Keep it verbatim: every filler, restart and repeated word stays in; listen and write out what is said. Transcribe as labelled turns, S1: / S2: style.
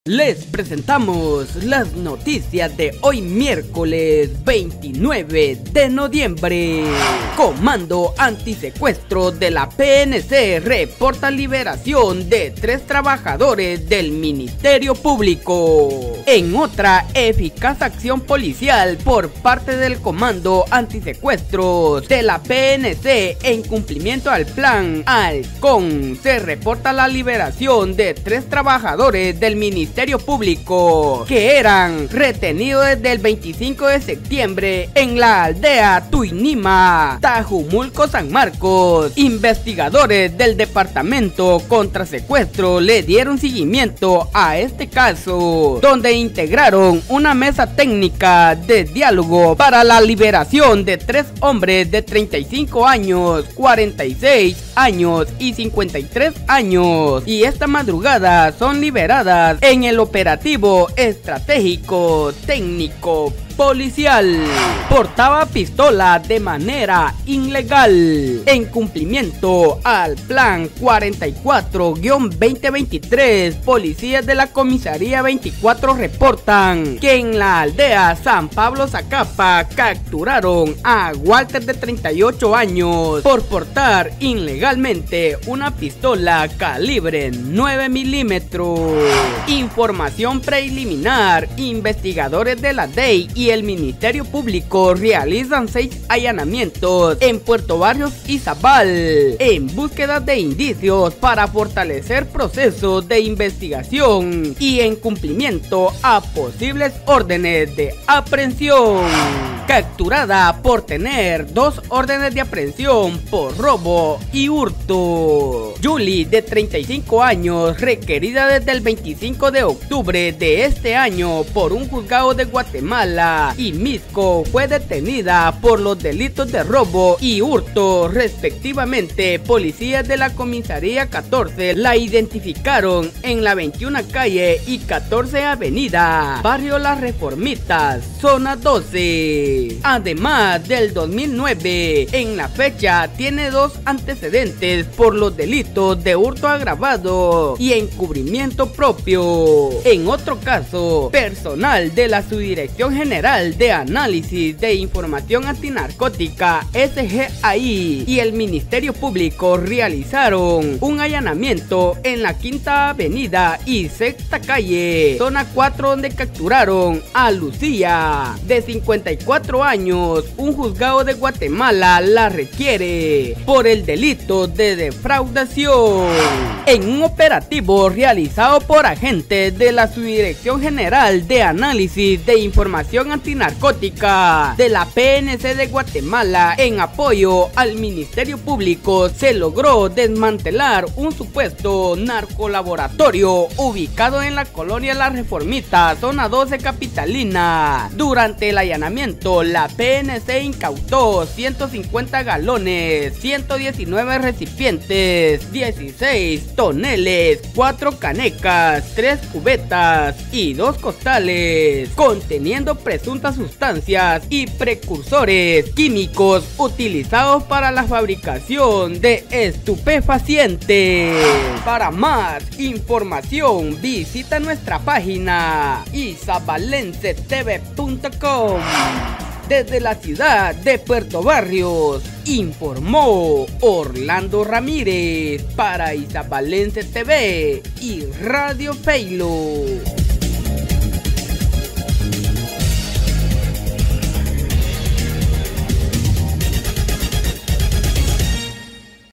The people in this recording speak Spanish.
S1: Les presentamos las noticias de hoy miércoles veintinueve de noviembre. Comando Antisecuestro de la P N C reporta liberación de tres trabajadores del Ministerio Público. En otra eficaz acción policial por parte del Comando Antisecuestro de la P N C en cumplimiento al Plan Halcón, se reporta la liberación de tres trabajadores del Ministerio Público que eran retenidos desde el veinticinco de septiembre en la aldea Tuinima, Tajumulco, San Marcos. Investigadores del Departamento contra Secuestro le dieron seguimiento a este caso, donde integraron una mesa técnica de diálogo para la liberación de tres hombres de treinta y cinco años, cuarenta y seis años y cincuenta y tres años, y esta madrugada son liberadas en el operativo estratégico técnico policial. Portaba pistola de manera ilegal. En cumplimiento al Plan cuarenta y cuatro guión veinte veintitrés, policías de la Comisaría veinticuatro reportan que en la aldea San Pablo Zacapa capturaron a Walter de treinta y ocho años por portar ilegalmente una pistola calibre nueve milímetros. Información preliminar: investigadores de la D E I y y el Ministerio Público realizan seis allanamientos en Puerto Barrios y Zabal en búsqueda de indicios para fortalecer procesos de investigación y en cumplimiento a posibles órdenes de aprehensión. Capturada por tener dos órdenes de aprehensión por robo y hurto. Julie, de treinta y cinco años, requerida desde el veinticinco de octubre de este año por un juzgado de Guatemala y Misco, fue detenida por los delitos de robo y hurto respectivamente. Policías de la Comisaría catorce la identificaron en la veintiuna calle y catorce avenida, barrio Las Reformitas, zona doce. Además del dos mil nueve, en la fecha tiene dos antecedentes por los delitos de hurto agravado y encubrimiento propio. En otro caso, personal de la Subdirección General de Análisis de Información Antinarcótica S G A I y el Ministerio Público realizaron un allanamiento en la Quinta Avenida y Sexta Calle, zona cuatro, donde capturaron a Lucía, de cincuenta y cuatro años. Un juzgado de Guatemala la requiere por el delito de defraudación. En un operativo realizado por agentes de la Subdirección General de Análisis de Información Antinarcótica de la P N C de Guatemala en apoyo al Ministerio Público, se logró desmantelar un supuesto narcolaboratorio ubicado en la colonia Las Reformitas, zona doce capitalina. Durante el allanamiento, la P N C incautó ciento cincuenta galones, ciento diecinueve recipientes, dieciséis toneles, cuatro canecas, tres cubetas y dos costales conteniendo presuntas sustancias y precursores químicos utilizados para la fabricación de estupefacientes. Para más información visita nuestra página izabalense t v punto com. Desde la ciudad de Puerto Barrios, informó Orlando Ramírez para Izabalense T V y Radio Feilo.